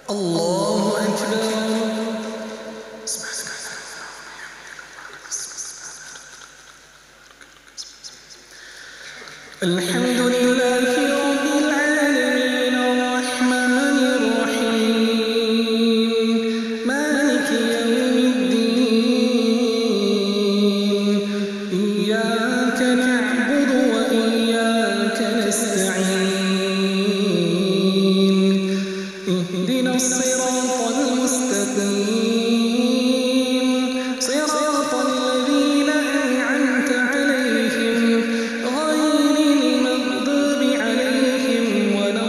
الله أكبر. الحمد لله رب العالمين الرحمن الرحيم مالك يوم الدين إياك نعبد وإياك نستعين اهدنا الصراط المستقيم صراط الذين أنعمت عليهم غير المغضوب عليهم ولا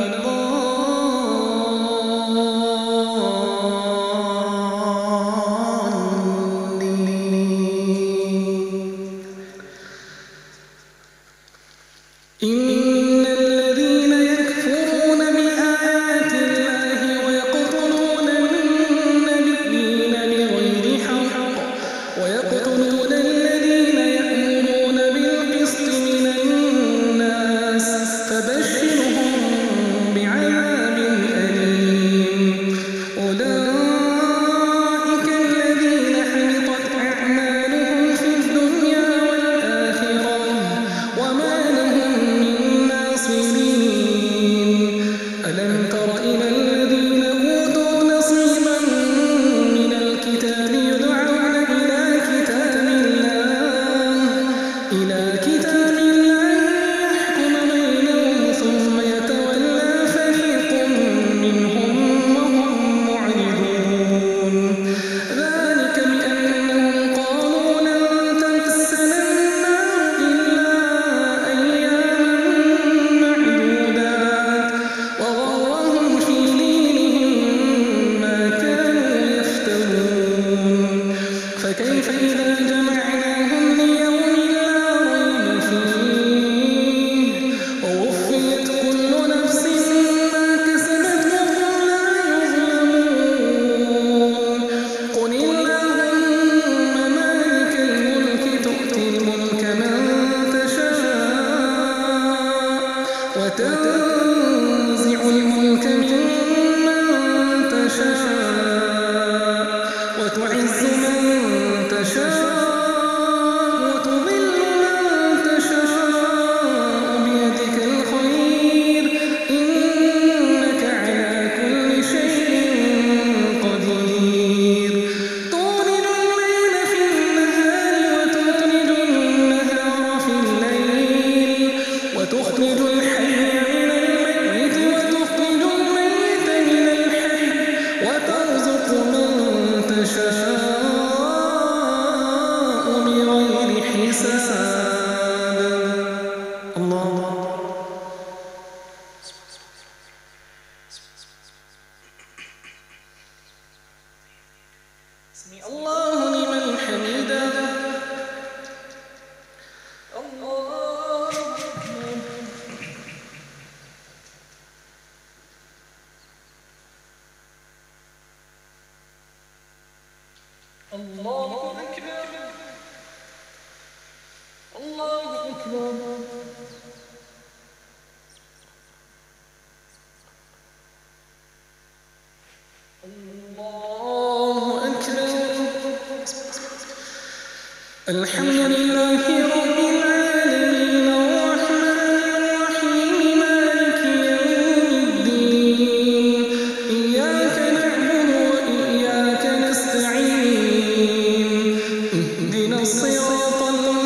الضالين. إن الذين يكفرون بآيات الله ويقتلون النبيين بغير حق ويقتلون الذين يأمرون بالقسط من الناس فبشرهم بعذاب أليم. أولئك الذين حبطت أعمالهم في الدنيا والآخرة وما لهم من ناصرين. ألم تر إلى الذين أوتوا نصيبا من الكتاب يدعون إلى كتاب الله ليحكم بينهم ثم يتولى فريق منهم وهم معرضون. ذلك بأنهم قالوا لن تمسنا النار إلا أياما معدودات وغرهم في دينهم ما كانوا يفترون. فكيف إذا جمعناهم ليوم لا ريب فيه ووفيت كل نفس ما كسبت وهم لا يظلمون. قل اللهم مالك الملك تؤتي الملك من تشاء وتنزع الملك ممن تشاء وتعز من تشاء وتضل من تشاء بيدك الخير إنك على كل شيء قدير. تولج الليل في النهار وتخرج النهار في الليل وتخرج الحي من الميت وتخرج الميت من الحي وترزق من تشاء بغير حساب. الله. سمع الله لمن حمده. الله أكبر. الله أكبر. الله أكبر. الله أكبر. الحمد لله رب العالمين الرحمن الرحيم مالك يوم الدين إياك نعبد وإياك نستعين اهدنا الصراط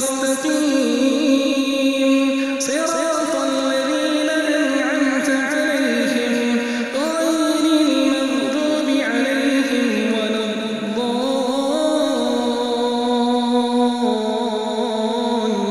المستقيم صراط الذين أنعمت عليهم غير المغضوب عليهم ولا الضالين.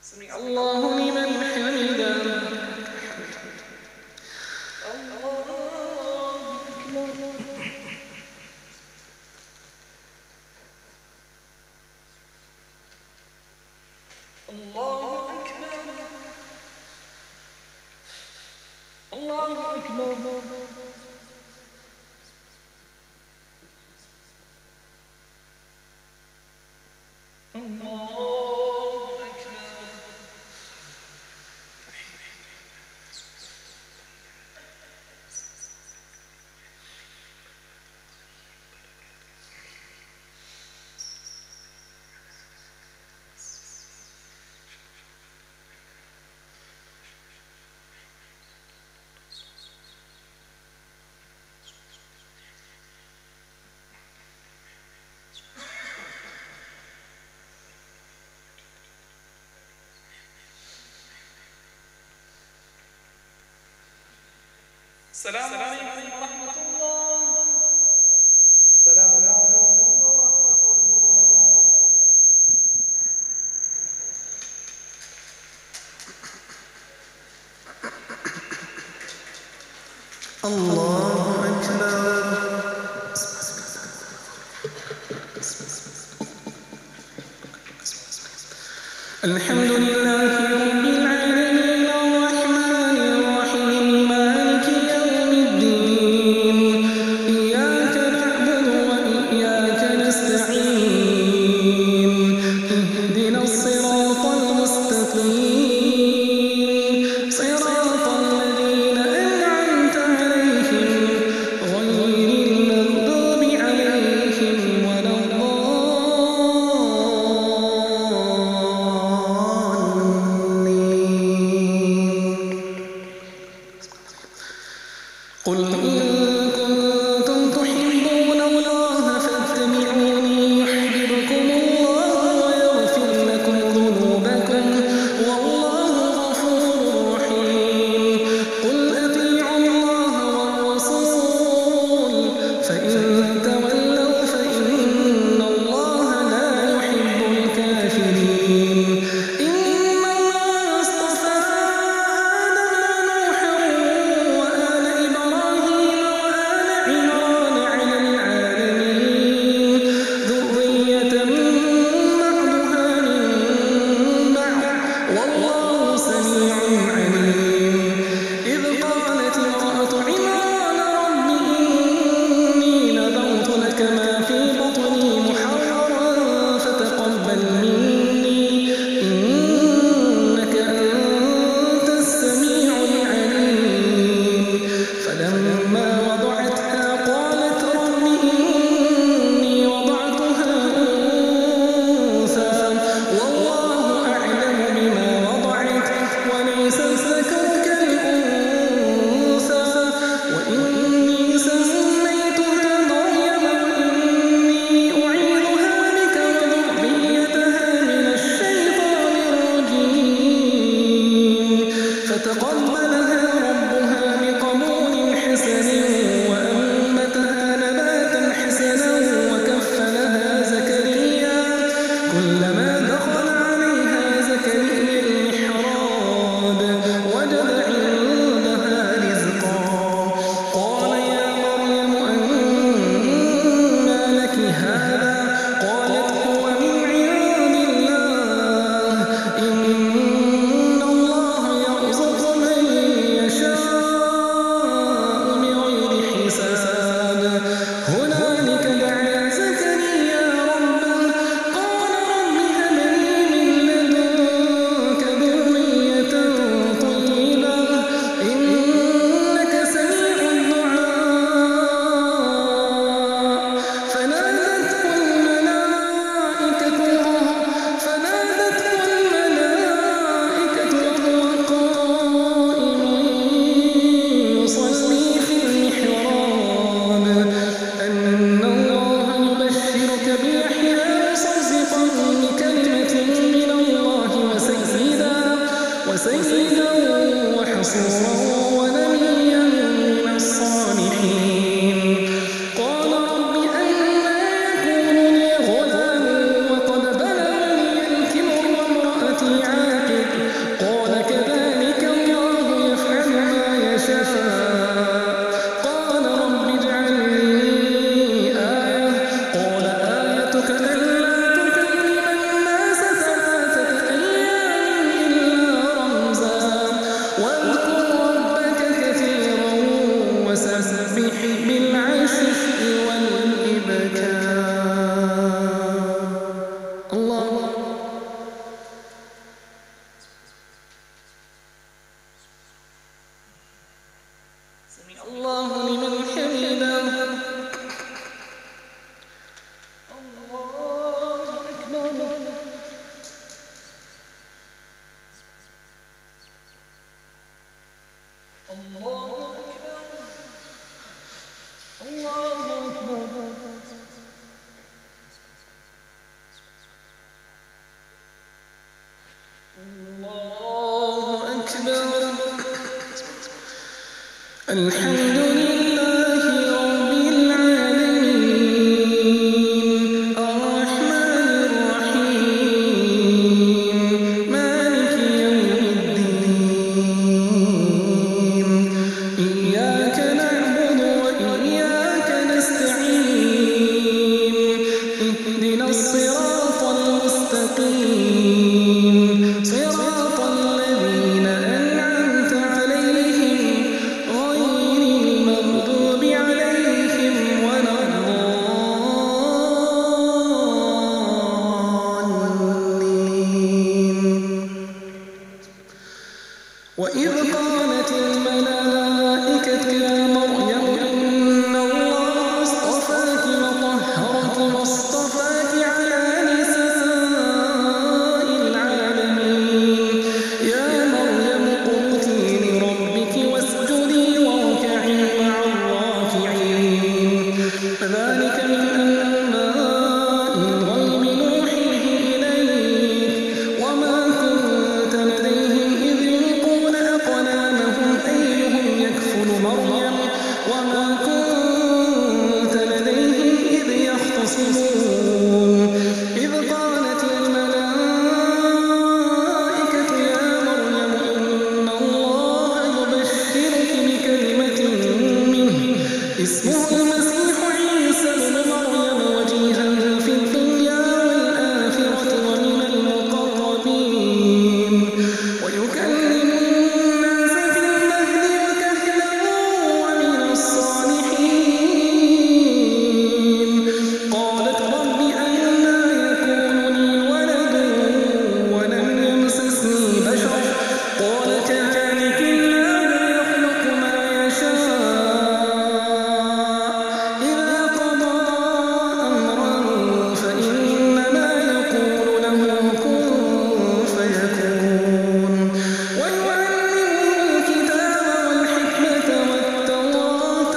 سمع الله لمن حمده. الله أكبر. الله أكبر. السلام عليكم ورحمة الله. السلام عليكم ورحمة الله. الله أكبر. الحمد لله رب العالمين الرحمن الرحيم مالك يوم الدين إياك نعبد وإياك نستعين اهدنا الصراط المستقيم صراط الذين أنعمت عليهم غير المغضوب عليهم ولا قل إن كنتم تحبون الله فاتبعوني يحببكم الله ويغفر لكم ذنوبكم والله غفور رحيم. قل أطيعوا الله والرسول فإن تولوا فإن الله لا يحب الكافرين. إن الله اصطفى فتقبلها ربها بقبول حسن وأنبتها نباتا حسنا وكفلها زكريا كلما دخل عليها زكريا المحراب وجد عندها رزقا قال يا مريم أنى لك هذا قالت هو من عند الله إن الله يرزق من يشاء بغير حساب. هنالك دعا زكريا ربه قال رب الحمد لله رب العالمين الرحمن الرحيم مالك يوم الدين إياك نعبد وإياك نستعين اهدنا الصراط المستقيم صراط الذين أنعمت عليهم غير المغضوب عليهم ولا الضالين. وإذ قالت الملائكة يا مريم إن الله اصطفاك وطهرك واصطفاك على نساء العالمين يا مريم اقنتي لربك واسجدي واركعي مع الراكعين فذلك من أنباء الغيب نوحيه إليك وما كنت لديهم إذ يلقون أقلامهم أيهم يكفل مريم وما كنت لديهم إذ يختصمون إذ قالت الملائكة يا مريم إن الله يبشرك بكلمة منه اسمه المسيح عيسى ابن مريم وجيها في الدنيا والآخرة ومن المقربين ويكلم الناس في المهد وكهلا ومن الصالحين قالت رب أنى يكون لي ولد ولم يمسسني بشر قال كذلك الله يخلق ما يشاء إذا قضى أمرا فإنما يقول له كن فيكون ويعلمه الكتاب والحكمة والتوراة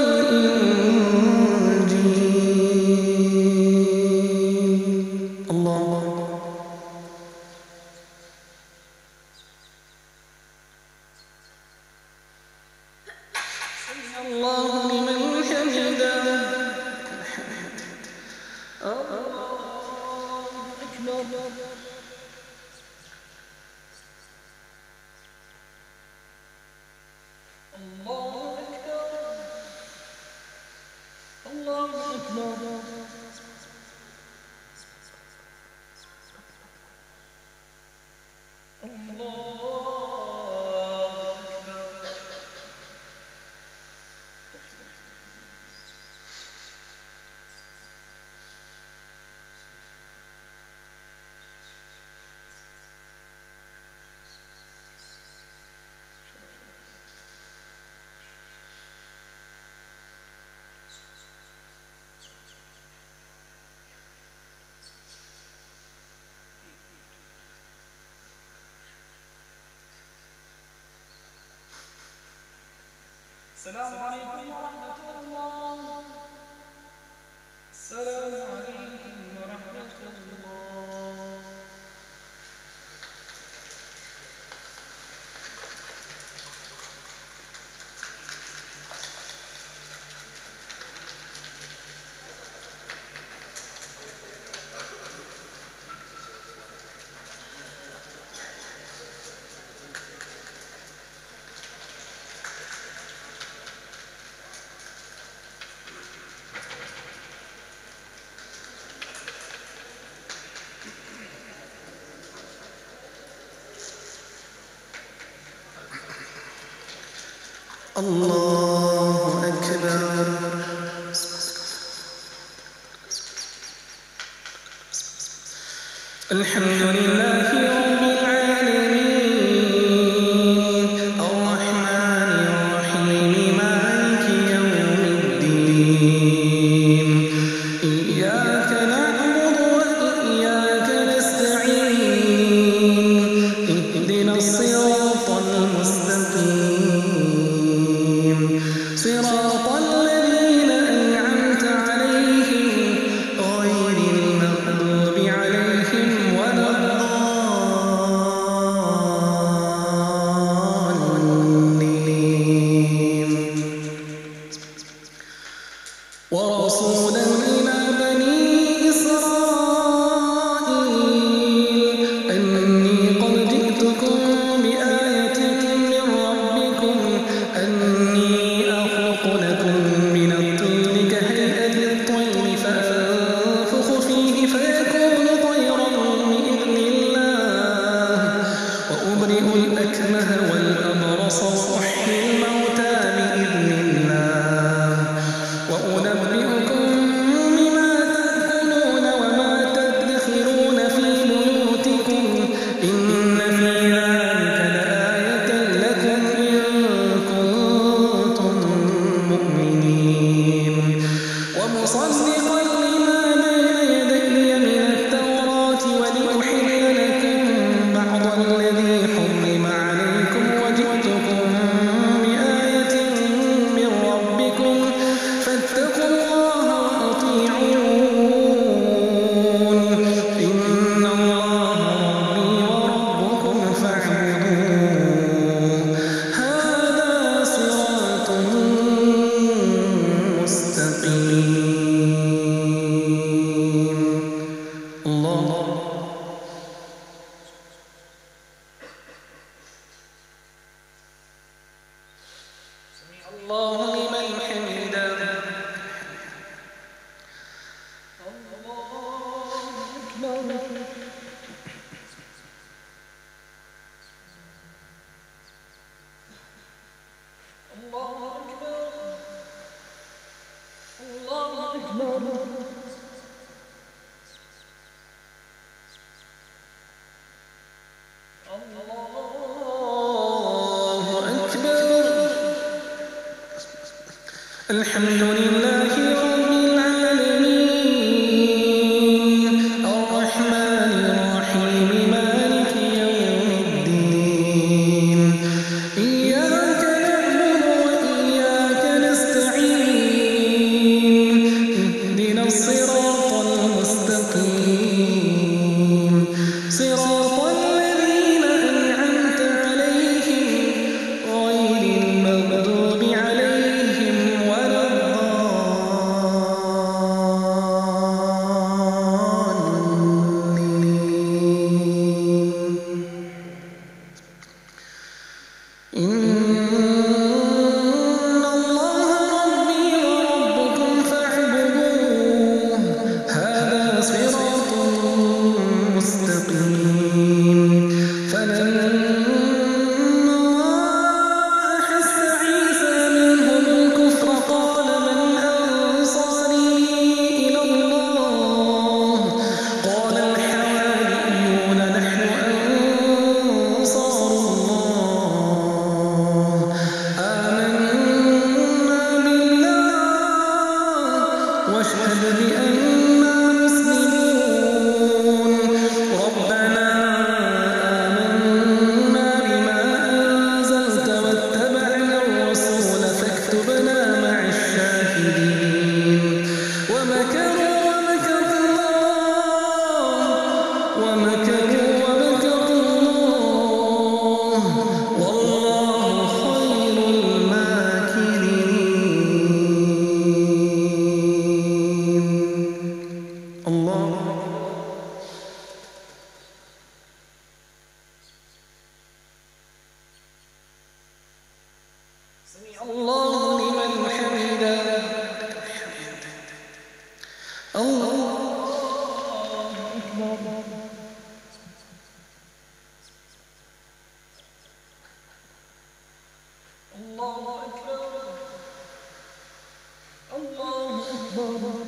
والإنجيل. الله سمع الله لمن حمده الله أكبر. الله أكبر الله أكبر. السلام عليكم ورحمة الله. السلام عليكم ورحمة الله. الله أكبر. الحمد لله رب العالمين الرحمن الرحيم مالك يوم الدين إياك نعبد وإياك نستعين اهدنا الصراط المستقيم صراط الذين أنعمت عليهم غير المغضوب عليهم ولا الضالين. الحمد لله رب العالمين الرحمن الرحيم مالك يوم الدين إياك نعبد وإياك نستعين اهدنا الصراط المستقيم صراط الذين أنعمت عليهم غير المغضوب عليهم ولا واشهد بأننا مسلمون ربنا آمنا بما أنزلت واتبعنا الرسول فاكتبنا مع الشاهدين ومكروا ومكر الله والله خير الماكرين سمع الله لمن حمده الله أكبر الله أكبر الله أكبر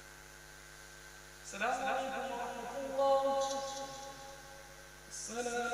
السلام عليكم ورحمة الله. السلام